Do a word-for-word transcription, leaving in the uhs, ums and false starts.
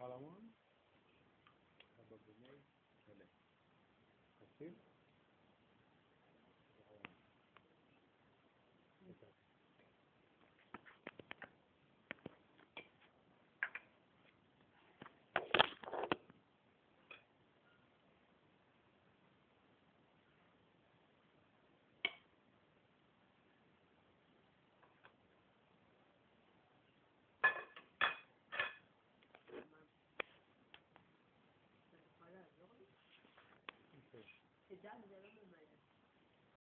Palamon, Ababunay, Hele. Kasil, C'est déjà, nous allons